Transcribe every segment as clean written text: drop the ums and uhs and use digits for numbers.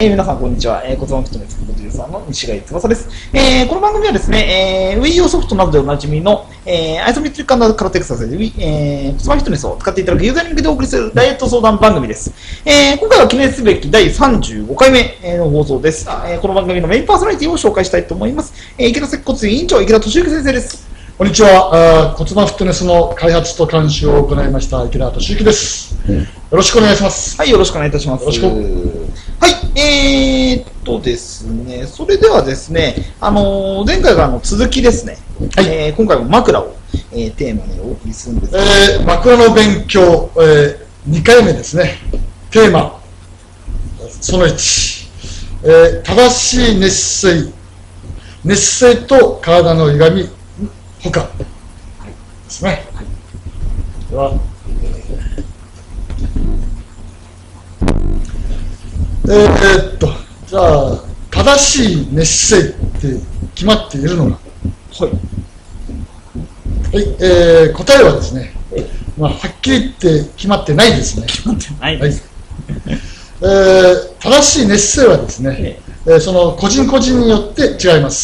皆さん、こんにちは。骨盤フィットネスプロデューサーの西貝翼です。この番組はですね、Wii 用ソフトなどでおなじみの、アイソメトリック&カラテエクササイズ、骨盤フィットネスを使っていただくユーザーリンクでお送りするダイエット相談番組です。今回は記念すべき第35回目の放送です。この番組のメインパーソナリティを紹介したいと思います。池田接骨院委員長、池田俊之先生です。 こんにちは。骨盤フィットネスの開発と監修を行いました池田俊之です。よろしくお願いします。 はい、よろしくお願いいたします。 よろしく。 はい、ですね、それではですね、前回からの続きですね、はい、今回も枕を、テーマにお送りするんですけど、 枕の勉強、2回目ですね。テーマ、その1、正しい熱水と体の歪み、ほかですね。はい、では、じゃあ、正しい熱姿勢って決まっているのが、はい、答えはですね、はっきり言って決まってないですね。 決まってないです。 正しい熱姿勢はですね、その個人個人によって違います。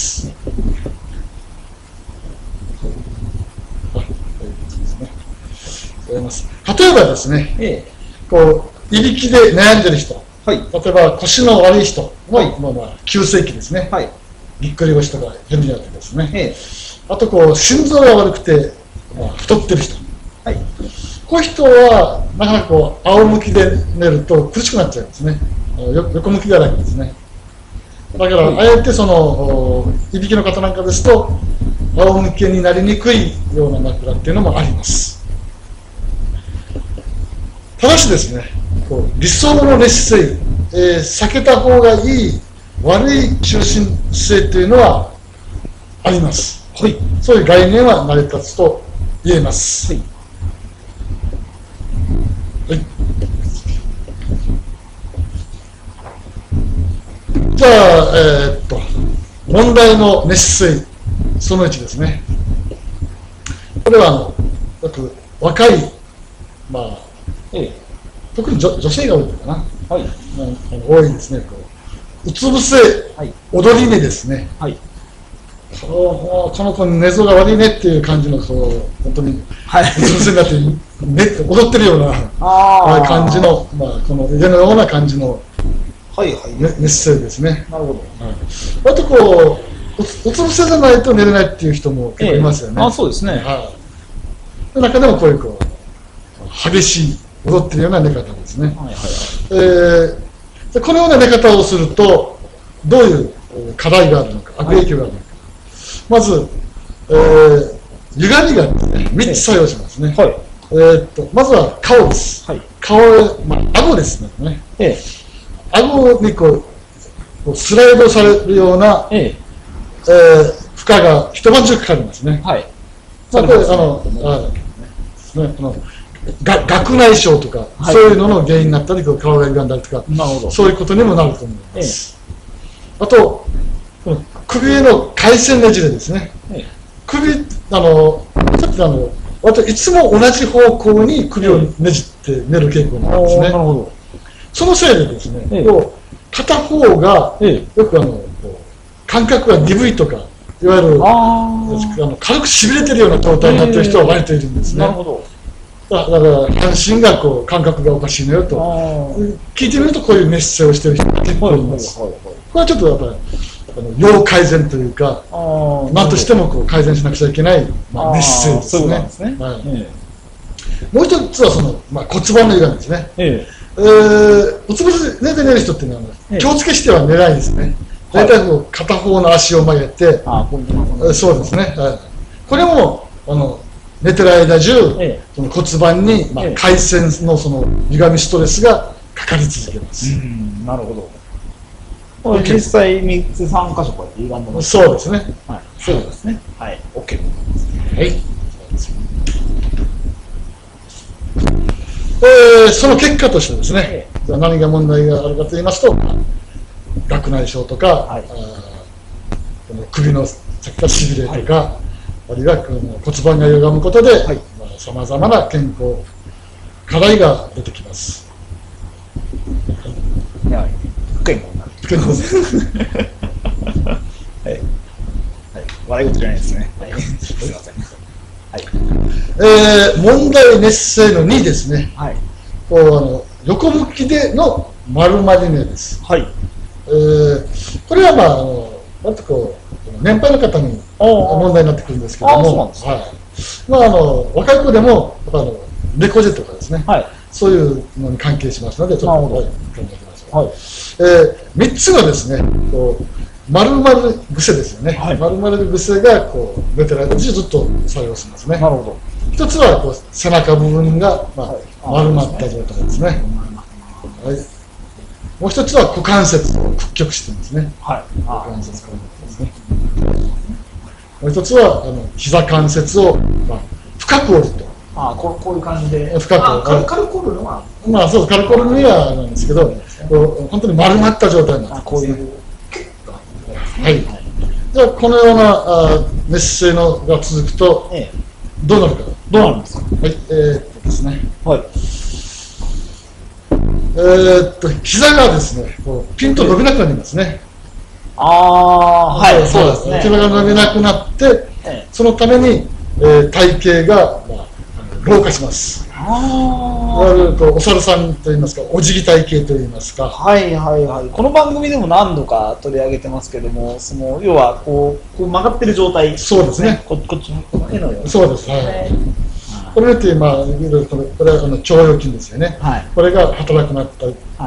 例えばですね、いびきで悩んでる人、はい、例えば腰の悪い人の、急性期ですね、はい、ぎっくり腰とかヘルニアとかですね、あと心臓が悪くて、太ってる人、はい、こういう人はなかなか仰向きで寝ると苦しくなっちゃうんですね。横向きではないんですね。だから、あえてそのいびきの方なんかですと仰向けになりにくいような枕っていうのもあります。ただしですね、理想の熱姿勢、避けた方がいい悪い中心姿勢というのはあります。はい、そういう概念は成り立つと言えます。はい、はい、じゃあ、問題の熱姿勢その1ですね。これはよく若い、特に女性が多いのかな、はい、多いですね。うつ伏せ、はい、踊り目ですね。はい、この子寝相が悪いねっていう感じの本当に、はい、うつ伏せになって踊ってるような感じの、この腕のような感じの熱姿勢ですね。なるほど。あとうつ伏せじゃないと寝れないっていう人も結構いますよね。 そうですね。 中でもこういう激しい踊ってるような寝方ですね。このような寝方をするとどういう課題があるのか、悪影響があるのか。まず、歪みがですね、3つ作用しますね。まずは顔です。顔、顎ですね。顎にスライドされるような負荷が一晩中かかりますね。顎内障とか、そういうのの原因になったり、顔が歪んだりとか、そういうことにもなると思います。あと、首への回旋ねじれですね。首、さっき私いつも同じ方向に首をねじって寝る傾向なんですね。そのせいでですね、片方がよく感覚が鈍いとか、いわゆる軽くしびれてるような状態になっている人は割といるんですね。だから半身が感覚がおかしいのよと聞いてみると、こういう熱姿勢をしている人が結構います。これはちょっとやっぱり要改善というか、何としても改善しなくちゃいけない熱姿勢ですね。もう一つは骨盤の歪みですね。うつ伏せ寝て寝る人っていうのは気をつけしては寝ないですね。大体片方の足を曲げて、そうですね。これも寝てる間中、その骨盤に回旋の歪みストレスがかかり続けます。 なるほど。実際3つ3箇所こうやって歪んでます。 そうですね。 そうですね。はい。OK です。 その結果としてですね、何が問題があるかと言いますと、顎内障とか、首の先がしびれとか、あるいは骨盤が歪むことでさまざまな健康課題が出てきます。 不健康になる。 けど。はい。 はい。笑い事じゃないですね。はい。すみません。はい。 問題熱性の2ですね。 はい。 横向きでの丸まり寝です。 はい。 これはなんと年配の方に問題になってくるんですけども、若い子でも猫背とかですね、はい、そういうのに関係しますので、ちょっと考えてみましょう。3つのですね、丸々癖ですよね。はい、丸々癖が出てる間にずっと作用しますね。なるほど。一つは背中部分が丸まった状態ですね。はい。もう一つは股関節を屈曲してますね。はい。股関節からですね。もう一つは膝関節を深く折ると。 こういう感じで。 深く。 軽く折るのは。 そう、軽く折るにはなんですけど、本当に丸まった状態になってます。こういう。はい。じゃあこのような熱性のが続くとどうなるか。 どうなるんですか。 はい。ですね。はい。膝がですね、ピンと伸びなくなりますね。 はい、そうですね。 膝が伸びなくなって、そのために体型が老化します。いわゆるお猿さんといいますか、お辞儀体型といいますか。 はいはいはい。この番組でも何度か取り上げてますけども、要はこう曲がってる状態。 そうですね。 こっちの絵のように。 そうです。はい。これってこれは腸腰筋ですよね。はい、これが働くなって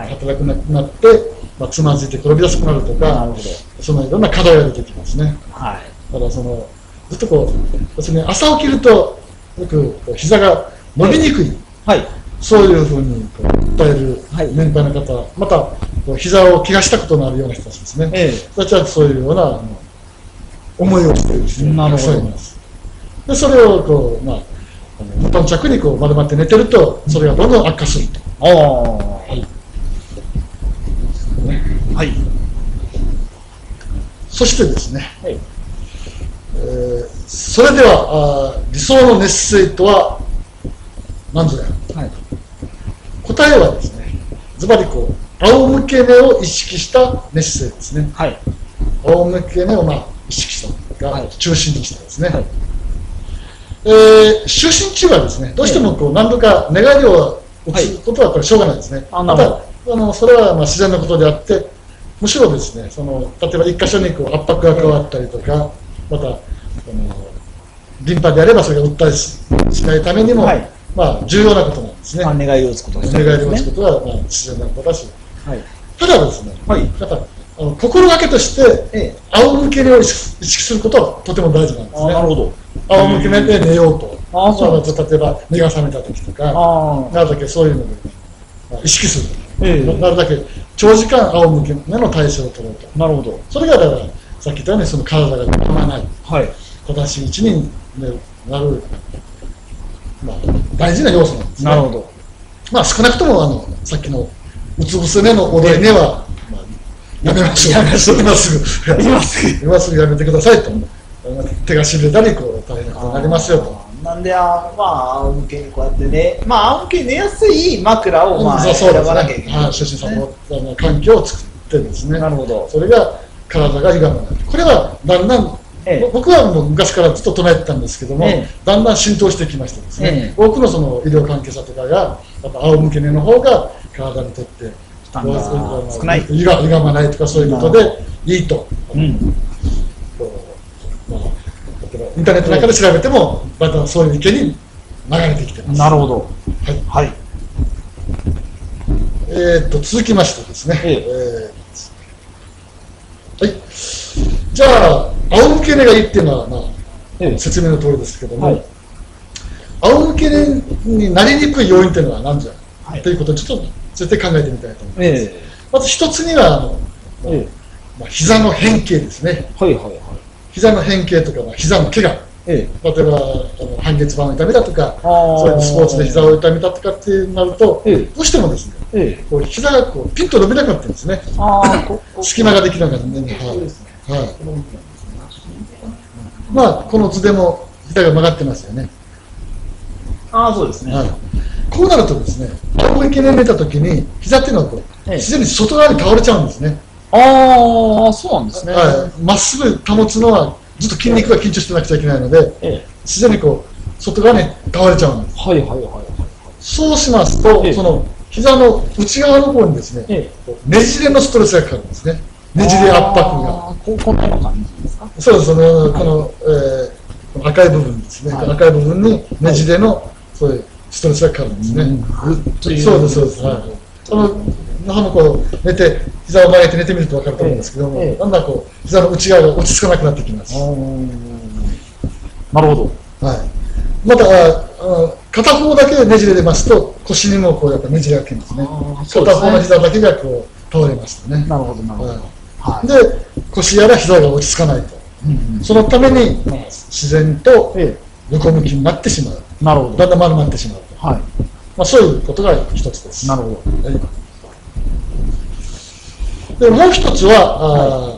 つまずいて転びやすくなるとか、そのいろんな課題が出てきますね。はい。だからずっと別に朝起きるとよく膝が伸びにくい。はい。そういうふうに訴える年配の方、また膝を怪我したことのあるような人たちですね。私たちはそういうような思いをしている人がたくさんいます。でそれをボタン着に丸まって寝てるとそれがどんどん悪化すると。はい。はい。そしてですね、はい、それでは理想の熱性とは何ぞや、はい、答えはですね、ズバリ仰向け寝を意識した熱性ですね。はい、仰向け寝を意識したが中心にしたですね。はい、就寝中はですね、どうしても何度か寝返りを打つことはこれしょうがないですね。またそれは自然なことであって、むしろですね、例えば一箇所に圧迫が加わったりとか、またリンパであればそれが訴えしないためにも、重要なことなんですね。 寝返りを打つことですね。 寝返りを打つことは自然なことだし、ただですね、心がけとして仰向け寝を意識することはとても大事なんですね。なるほど。仰向け寝で寝ようと。例えば目が覚めた時とか、なるだけそういうので意識する。なるだけ長時間仰向け寝の体勢を取ろうと。なるほど。それがだからさっき言ったように体が歪まない、正しい位置になる、大事な要素なんですね。なるほど。少なくともさっきのうつ伏せ寝の踊り寝はやめましょう。今すぐやめてくださいと。手がしびれたり大変なことになりますよと。 なんで仰向けにこうやってね、仰向けに寝やすい枕を選ばなきゃいけない。 就寝サポート環境を作ってですね。なるほど。それが体が歪まない。これはだんだん僕はもう昔からずっと唱えてたんですけども、だんだん浸透してきましてですね、多くの医療関係者とかがやっぱ仰向け寝の方が体にとって少ない、 歪まないとかそういうことでいいと。インターネットなんかで調べてもまたそういう意見に流れてきてます。 なるほど。はい。 続きましてですね、はい。じゃあ仰向け寝がいいっていうのは説明の通りですけども、仰向け寝になりにくい要因っていうのは何じゃということをちょっと絶対考えてみたいと思います。まず一つには膝の変形ですね。膝の変形とか膝の怪我、例えば半月板を痛めたとか、そういうスポーツで膝を痛めたとかってなると、どうしてもですね、膝がピンと伸びなくなってるんですね。隙間ができなくなってね。この図でも膝が曲がってますよね。 そうですね。 こうなるとですね、仰向け寝た時に膝っていうのは自然に外側に倒れちゃうんですね。 ああ、そうなんですね。 まっすぐ保つのは、ずっと筋肉が緊張してなくちゃいけないので、自然にこう、外側に倒れちゃうんです。そうしますと、その膝の内側の方にですね、ねじれのストレスがかかるんですね。ねじれ圧迫が。 こんな感じですか？ そうです、この赤い部分ですね。赤い部分にねじれのそういうストレスがかかるんですね。そうです、そうです。こう寝て、膝を曲げて寝てみると分かると思うんですけども、だんだんこう膝の内側が落ち着かなくなってきます。 なるほど。 はい。また片方だけねじれ出ますと腰にもこうやっぱねじれがきますね。片方の膝だけがこう倒れますね。 なるほど、なるほど。 で、腰やら膝が落ち着かないと。そのために自然と横向きになってしまう。 なるほど。 だんだん丸まってしまうと。はい。そういうことが一つです。 なるほど。 で、もう一つは、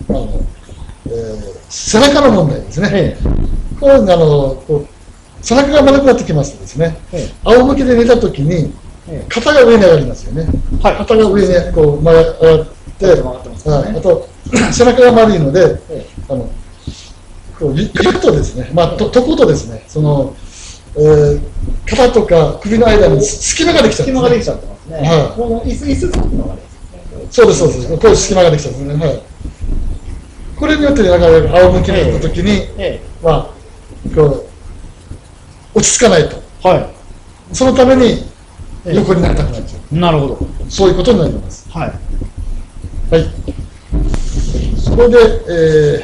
背中の問題ですね。これ背中が丸くなってきますとですね、仰向けで寝たときに肩が上に上がりますよね。肩が上にこう曲がって、あと背中が丸いので、床とですね、床とですね、その肩とか首の間に隙間ができちゃうんですね。隙間ができちゃってますね。この椅子作るのがね。そうです、そうです。こういう隙間ができちゃうんですね。これによって仰向けになったときに、こう落ち着かないと。そのために横になりたくなっちゃう。なるほど。そういうことになります。はい。それで、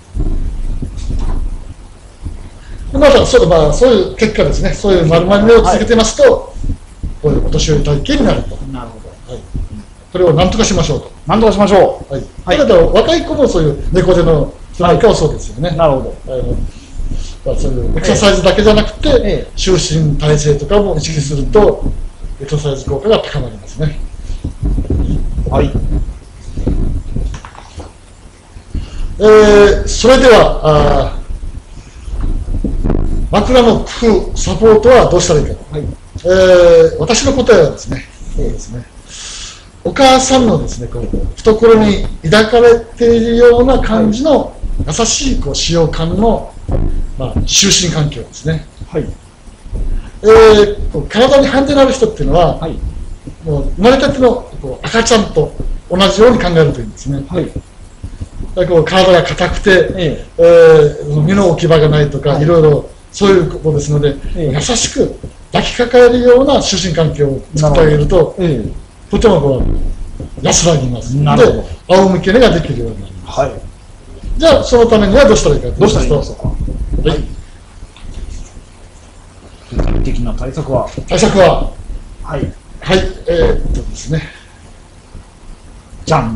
またそういう結果ですね。そういう丸まりを続けてますと、こういうお年寄り体型になると。なるほど。これを何とかしましょうと。何とかしましょう。はい。だから若い子もそういう猫背の人なんかはそうですよね。なるほど。そういうエクササイズだけじゃなくて、就寝体勢とかも意識すると、エクササイズ効果が高まりますね。はい。それでは、枕の工夫、サポートはどうしたらいいかと。私の答えはですね、そうですね。お母さんのですね、こう懐に抱かれているような感じの優しいこう使用感の就寝環境ですね。はい。体にハンデのある人っていうのは、もう生まれたての赤ちゃんと同じように考えるといいんですね。はい。体が硬くて、身の置き場がないとか、いろいろそういうことですので、優しく抱きかかえるような就寝環境を作ってあげると、とても安らぎます。で、仰向け寝ができるようになります。はい。じゃあ、そのためにはどうしたらいいかと言いますと、はい。具体的な対策ははい。はい。ですね。じゃん。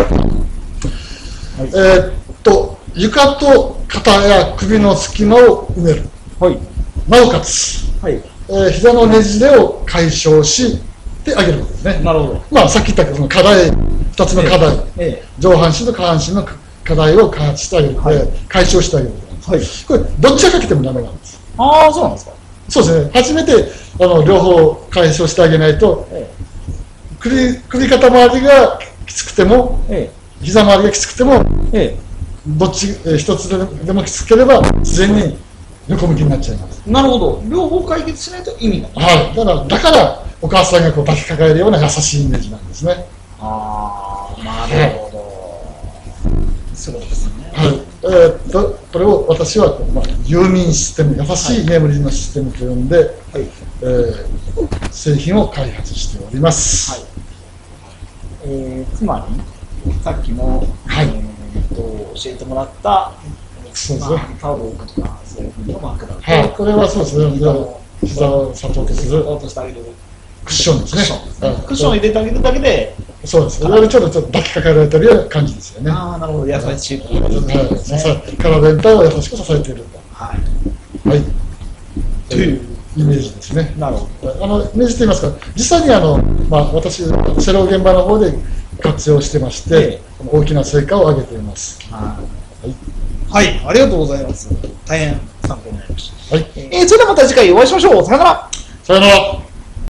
床と肩や首の隙間を埋める。はい。なおかつ、はい。膝のねじれを解消してあげることですね。なるほど。さっき言ったその課題、2つの課題、上半身と下半身の課題を開発してあげる、解消してあげることなんです。これ、どっちがかけてもダメなんです。ああ、そうなんですか。そうですね。初めて両方解消してあげないと、首肩周りがきつくても、膝周りがきつくても、どっち一つでもきつければ自然に横向きになっちゃいます。なるほど。両方解決しないと意味がない。はい。だからお母さんが抱きかかえるような優しいイメージなんですね。ああ、なるほど。そうですね。はい。これを私は有眠システム、優しい眠りのシステムと呼んで、製品を開発しております。はい。つまりさっきの教えてもらったタオルを置くとかそういうふうな枕と、はい、これはそうですね。膝をサポートするクッションですね。クッションを入れてあげるだけで、そうです。ちょっと抱きかかえられてるような感じですよね。ああ、なるほど。優しい。体全体を優しく支えていると。はい。はい。というイメージですね。なるほど。イメージといいますか、実際に私セロ現場の方で活用してまして、大きな成果を上げています。はい、ありがとうございます。大変参考になりました。はい。それではまた次回お会いしましょう。さよなら。さよなら。